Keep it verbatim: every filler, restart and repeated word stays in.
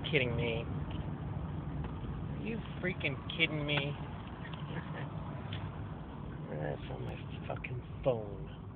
kidding me? Are you freaking kidding me? That's on my fucking phone.